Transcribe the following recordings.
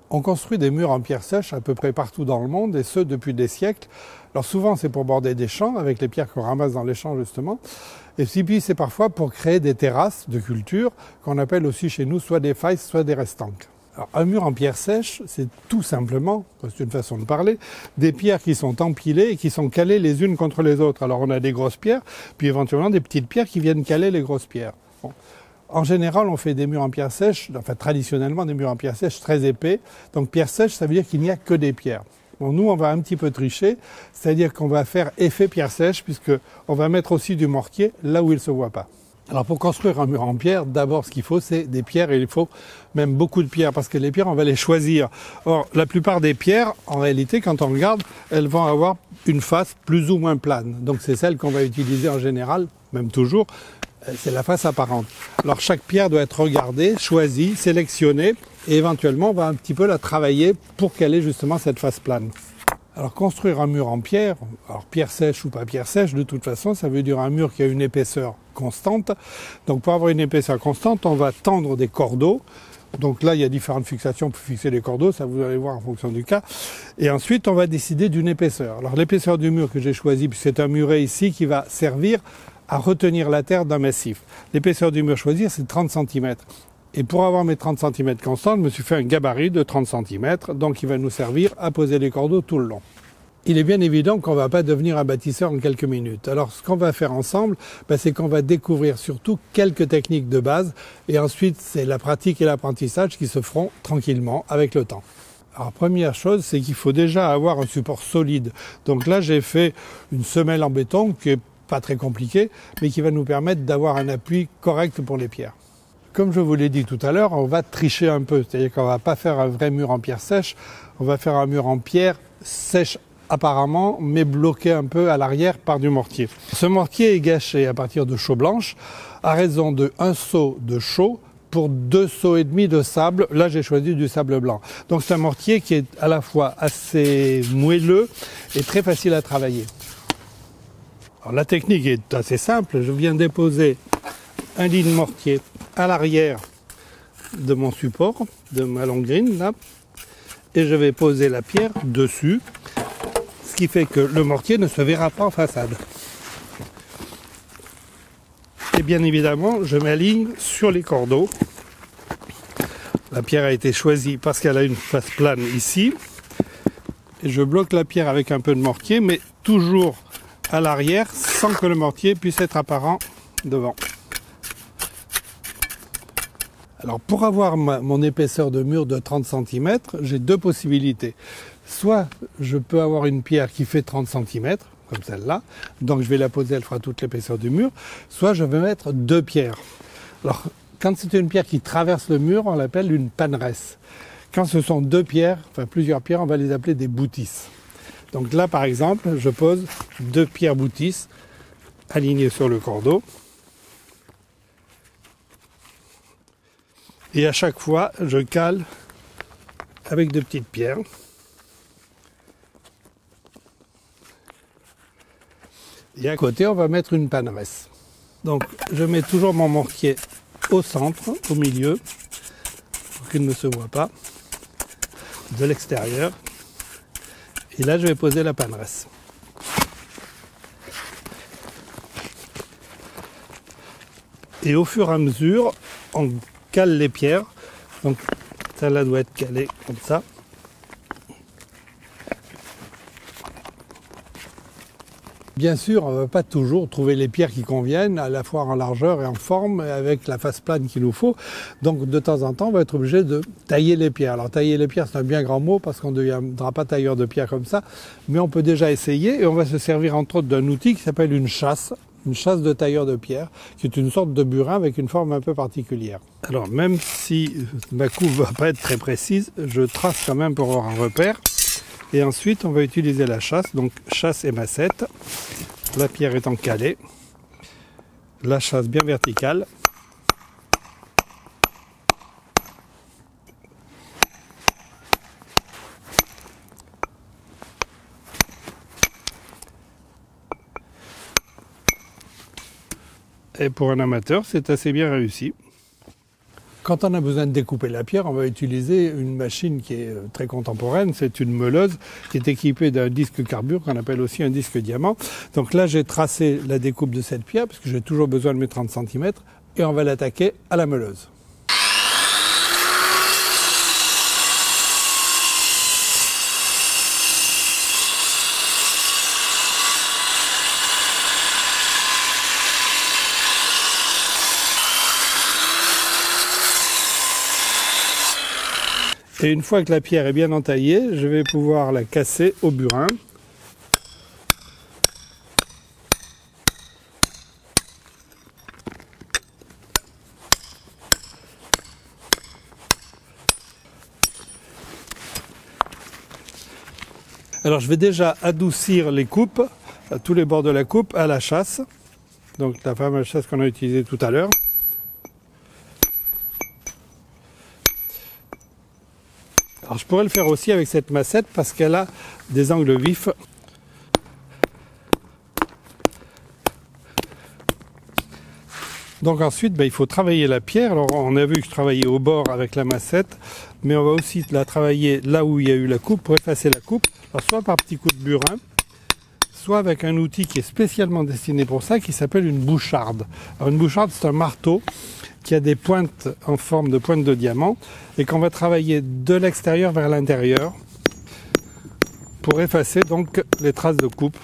On construit des murs en pierre sèche à peu près partout dans le monde, et ce depuis des siècles. Alors souvent c'est pour border des champs, avec les pierres qu'on ramasse dans les champs justement. Et puis c'est parfois pour créer des terrasses de culture, qu'on appelle aussi chez nous soit des failles, soit des restanques. Alors, un mur en pierre sèche, c'est tout simplement, c'est une façon de parler, des pierres qui sont empilées et qui sont calées les unes contre les autres. Alors on a des grosses pierres, puis éventuellement des petites pierres qui viennent caler les grosses pierres. Bon. En général, on fait des murs en pierre sèche, enfin traditionnellement des murs en pierre sèche très épais. Donc pierre sèche, ça veut dire qu'il n'y a que des pierres. Bon, nous, on va un petit peu tricher, c'est-à-dire qu'on va faire effet pierre sèche, puisqu'on va mettre aussi du mortier là où il ne se voit pas. Alors pour construire un mur en pierre, d'abord ce qu'il faut, c'est des pierres, et il faut même beaucoup de pierres, parce que les pierres, on va les choisir. Or, la plupart des pierres, en réalité, quand on regarde, elles vont avoir une face plus ou moins plane. Donc c'est celle qu'on va utiliser en général, même toujours, c'est la face apparente. Alors chaque pierre doit être regardée, choisie, sélectionnée, et éventuellement on va un petit peu la travailler pour qu'elle ait justement cette face plane. Alors construire un mur en pierre, alors pierre sèche ou pas pierre sèche, de toute façon ça veut dire un mur qui a une épaisseur constante. Donc pour avoir une épaisseur constante, on va tendre des cordeaux. Donc là il y a différentes fixations pour fixer les cordeaux, ça vous allez voir en fonction du cas. Et ensuite on va décider d'une épaisseur. Alors l'épaisseur du mur que j'ai choisi, puis c'est un muret ici qui va servir à retenir la terre d'un massif. L'épaisseur du mur choisi, c'est 30 cm. Et pour avoir mes 30 cm constants, je me suis fait un gabarit de 30 cm, donc il va nous servir à poser les cordeaux tout le long. Il est bien évident qu'on ne va pas devenir un bâtisseur en quelques minutes. Alors ce qu'on va faire ensemble, c'est qu'on va découvrir surtout quelques techniques de base, et ensuite c'est la pratique et l'apprentissage qui se feront tranquillement avec le temps. Alors première chose, c'est qu'il faut déjà avoir un support solide. Donc là j'ai fait une semelle en béton qui est pas très compliqué, mais qui va nous permettre d'avoir un appui correct pour les pierres. Comme je vous l'ai dit tout à l'heure, on va tricher un peu, c'est-à-dire qu'on ne va pas faire un vrai mur en pierre sèche, on va faire un mur en pierre sèche apparemment, mais bloqué un peu à l'arrière par du mortier. Ce mortier est gâché à partir de chaux blanche, à raison de 1 seau de chaux pour 2 seaux et demi de sable. Là, j'ai choisi du sable blanc. Donc c'est un mortier qui est à la fois assez moelleux et très facile à travailler. Alors, la technique est assez simple, je viens déposer un lit de mortier à l'arrière de mon support, de ma longrine là, et je vais poser la pierre dessus, ce qui fait que le mortier ne se verra pas en façade. Et bien évidemment, je m'aligne sur les cordeaux. La pierre a été choisie parce qu'elle a une face plane ici, et je bloque la pierre avec un peu de mortier, mais toujours à l'arrière sans que le mortier puisse être apparent devant. Alors pour avoir mon épaisseur de mur de 30 cm, j'ai deux possibilités. Soit je peux avoir une pierre qui fait 30 cm, comme celle-là, donc je vais la poser, elle fera toute l'épaisseur du mur, soit je vais mettre deux pierres. Alors quand c'est une pierre qui traverse le mur, on l'appelle une panneresse. Quand ce sont deux pierres, enfin plusieurs pierres, on va les appeler des boutisses. Donc là, par exemple, je pose deux pierres boutisses alignées sur le cordeau. Et à chaque fois, je cale avec de petites pierres. Et à côté, on va mettre une panneresse. Donc, je mets toujours mon mortier au centre, au milieu, pour qu'il ne se voit pas, de l'extérieur. Et là, je vais poser la panneresse. Et au fur et à mesure, on cale les pierres. Donc, celle-là doit être calée comme ça. Bien sûr, on ne va pas toujours trouver les pierres qui conviennent, à la fois en largeur et en forme, avec la face plane qu'il nous faut. Donc de temps en temps, on va être obligé de tailler les pierres. Alors tailler les pierres, c'est un bien grand mot, parce qu'on ne deviendra pas tailleur de pierre comme ça, mais on peut déjà essayer, et on va se servir entre autres d'un outil qui s'appelle une chasse de tailleur de pierre, qui est une sorte de burin avec une forme un peu particulière. Alors même si ma coupe ne va pas être très précise, je trace quand même pour avoir un repère. Et ensuite, on va utiliser la chasse, donc chasse et massette. La pierre étant calée, la chasse bien verticale. Et pour un amateur, c'est assez bien réussi. Quand on a besoin de découper la pierre, on va utiliser une machine qui est très contemporaine, c'est une meuleuse qui est équipée d'un disque carbure qu'on appelle aussi un disque diamant. Donc là, j'ai tracé la découpe de cette pierre parce que j'ai toujours besoin de mes 30 cm et on va l'attaquer à la meuleuse. Et une fois que la pierre est bien entaillée, je vais pouvoir la casser au burin. Alors je vais déjà adoucir les coupes, tous les bords de la coupe à la chasse. Donc la fameuse chasse qu'on a utilisée tout à l'heure. Alors je pourrais le faire aussi avec cette massette parce qu'elle a des angles vifs. Donc ensuite, il faut travailler la pierre. Alors on a vu que je travaillais au bord avec la massette, mais on va aussi la travailler là où il y a eu la coupe pour effacer la coupe. Alors soit par petits coups de burin, soit avec un outil qui est spécialement destiné pour ça, qui s'appelle une boucharde. Alors une boucharde, c'est un marteau qui a des pointes en forme de pointe de diamant et qu'on va travailler de l'extérieur vers l'intérieur pour effacer donc les traces de coupe.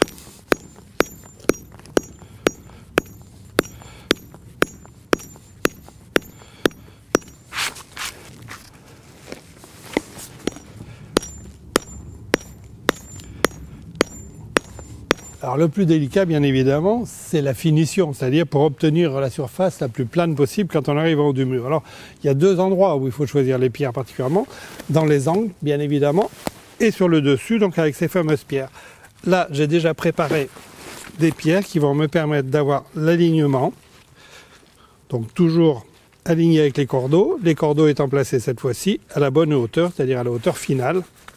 Alors le plus délicat, bien évidemment, c'est la finition, c'est-à-dire pour obtenir la surface la plus plane possible quand on arrive en haut du mur. Alors, il y a deux endroits où il faut choisir les pierres particulièrement, dans les angles, bien évidemment, et sur le dessus, donc avec ces fameuses pierres. Là, j'ai déjà préparé des pierres qui vont me permettre d'avoir l'alignement, donc toujours aligné avec les cordeaux étant placés cette fois-ci à la bonne hauteur, c'est-à-dire à la hauteur finale.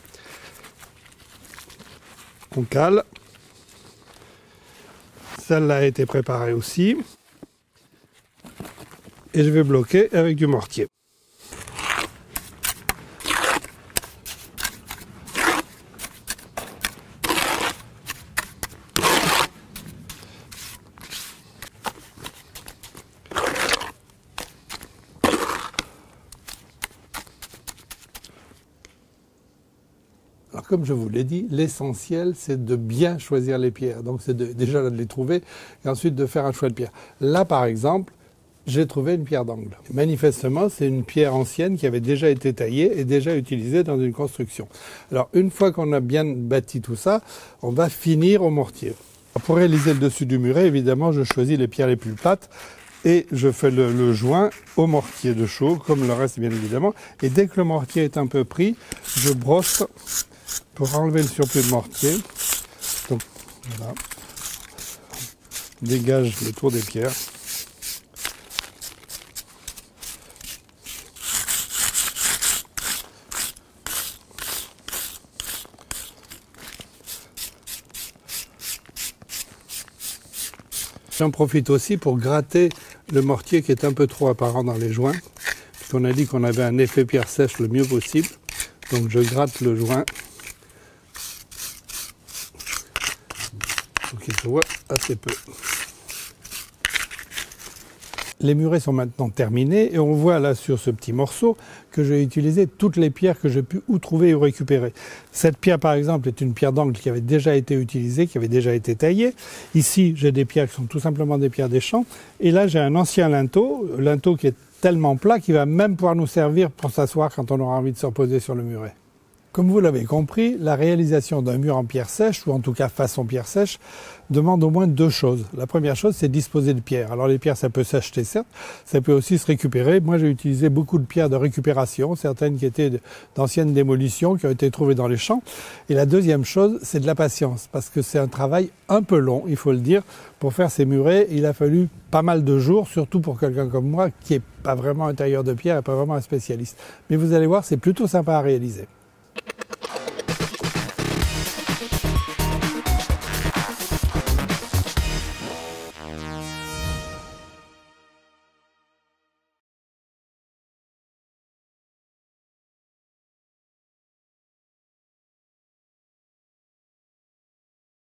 On cale. Celle-là a été préparée aussi. Et je vais bloquer avec du mortier. Alors comme je vous l'ai dit, l'essentiel c'est de bien choisir les pierres. Donc c'est déjà de les trouver et ensuite de faire un choix de pierre. Là par exemple, j'ai trouvé une pierre d'angle. Manifestement, c'est une pierre ancienne qui avait déjà été taillée et déjà utilisée dans une construction. Alors une fois qu'on a bien bâti tout ça, on va finir au mortier. Pour réaliser le dessus du muret, évidemment, je choisis les pierres les plus plates. Et je fais le joint au mortier de chaux, comme le reste bien évidemment. Et dès que le mortier est un peu pris, je brosse pour enlever le surplus de mortier. Donc voilà, on dégage le tour des pierres. J'en profite aussi pour gratter le mortier qui est un peu trop apparent dans les joints, puisqu'on a dit qu'on avait un effet pierre sèche le mieux possible. Donc je gratte le joint pour qu'il se voit assez peu. Les murets sont maintenant terminés et on voit là sur ce petit morceau que j'ai utilisé toutes les pierres que j'ai pu ou trouver ou récupérer. Cette pierre par exemple est une pierre d'angle qui avait déjà été utilisée, qui avait déjà été taillée. Ici j'ai des pierres qui sont tout simplement des pierres des champs et là j'ai un ancien linteau qui est tellement plat qu'il va même pouvoir nous servir pour s'asseoir quand on aura envie de se reposer sur le muret. Comme vous l'avez compris, la réalisation d'un mur en pierre sèche, ou en tout cas façon pierre sèche, demande au moins deux choses. La première chose, c'est disposer de pierres. Alors les pierres, ça peut s'acheter certes, ça peut aussi se récupérer. Moi, j'ai utilisé beaucoup de pierres de récupération, certaines qui étaient d'anciennes démolitions, qui ont été trouvées dans les champs. Et la deuxième chose, c'est de la patience, parce que c'est un travail un peu long, il faut le dire. Pour faire ces murets, il a fallu pas mal de jours, surtout pour quelqu'un comme moi, qui n'est pas vraiment un tailleur de pierre et pas vraiment un spécialiste. Mais vous allez voir, c'est plutôt sympa à réaliser.